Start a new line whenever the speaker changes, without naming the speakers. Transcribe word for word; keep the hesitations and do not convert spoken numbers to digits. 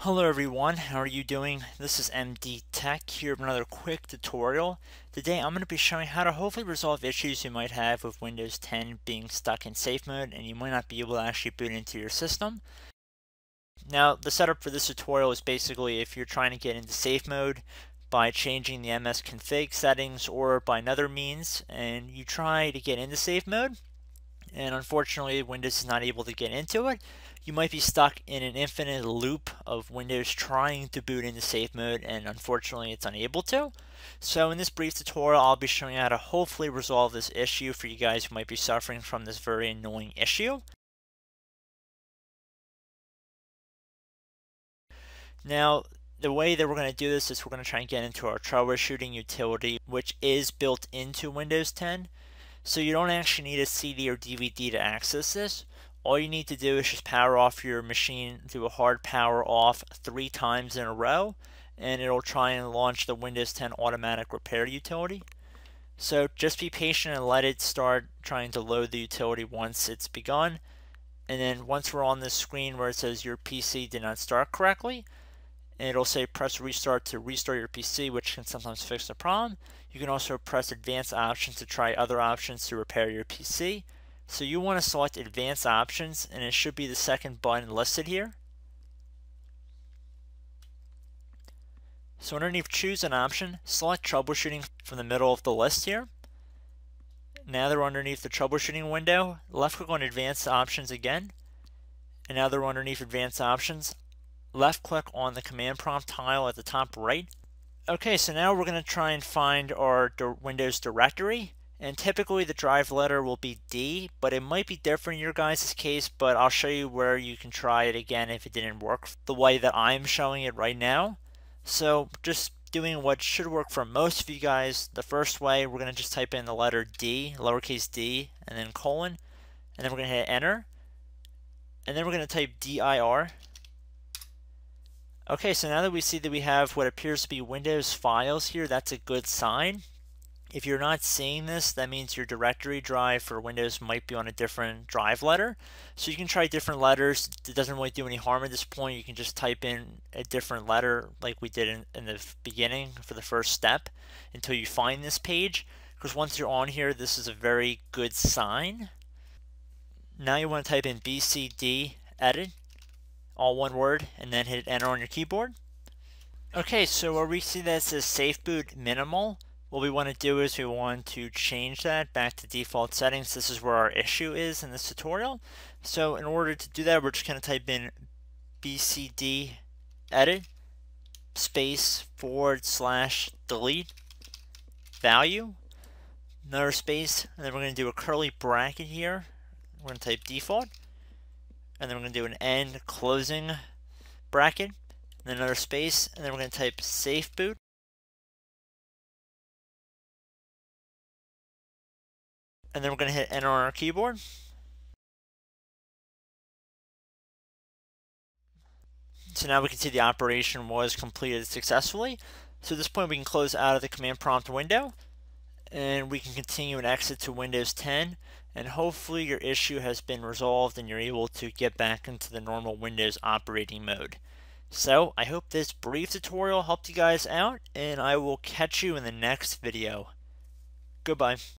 Hello everyone, how are you doing? This is M D Tech here with another quick tutorial. Today I'm going to be showing how to hopefully resolve issues you might have with Windows ten being stuck in safe mode and you might not be able to actually boot into your system. Now the setup for this tutorial is basically if you're trying to get into safe mode by changing the M S config settings or by another means, and you try to get into safe mode and unfortunately Windows is not able to get into it, you might be stuck in an infinite loop of Windows trying to boot into safe mode and unfortunately it's unable to. So in this brief tutorial I'll be showing you how to hopefully resolve this issue for you guys who might be suffering from this very annoying issue. Now the way that we're going to do this is we're going to try and get into our troubleshooting utility, which is built into Windows ten. So you don't actually need a C D or D V D to access this. All you need to do is just power off your machine, do a hard power off three times in a row, and it'll try and launch the Windows ten automatic repair utility. So just be patient and let it start trying to load the utility once it's begun. And then once we're on this screen where it says your P C did not start correctly, and it'll say press restart to restart your P C, which can sometimes fix the problem. You can also press advanced options to try other options to repair your P C. So you want to select advanced options, and it should be the second button listed here. So underneath choose an option, select troubleshooting from the middle of the list here. Now they're underneath the troubleshooting window, left click on advanced options again, and now they're underneath advanced options. Left click on the command prompt tile at the top right. Okay, so now we're going to try and find our Windows directory, and typically the drive letter will be D, but it might be different in your guys' case, but I'll show you where you can try it again if it didn't work the way that I'm showing it right now. So just doing what should work for most of you guys, the first way, we're going to just type in the letter D, lowercase d, and then colon, and then we're going to hit enter, and then we're going to type D I R. Okay, so now that we see that we have what appears to be Windows files here, that's a good sign. If you're not seeing this, that means your directory drive for Windows might be on a different drive letter. So you can try different letters. It doesn't really do any harm at this point. You can just type in a different letter like we did in, in the beginning for the first step until you find this page. Because once you're on here, this is a very good sign. Now you want to type in B C D edit, all one word, and then hit enter on your keyboard. Okay, so where we see that it says safe boot minimal, what we want to do is we want to change that back to default settings. This is where our issue is in this tutorial. So in order to do that, we're just going to type in B C D edit space forward slash delete value, another space, and then we're going to do a curly bracket here. We're going to type default, and then we're going to do an end closing bracket, and then another space, and then we're going to type safe boot. And then we're going to hit enter on our keyboard. So now we can see the operation was completed successfully. So at this point we can close out of the command prompt window, and we can continue and exit to Windows ten, and hopefully your issue has been resolved and you're able to get back into the normal Windows operating mode. So I hope this brief tutorial helped you guys out, and I will catch you in the next video. Goodbye.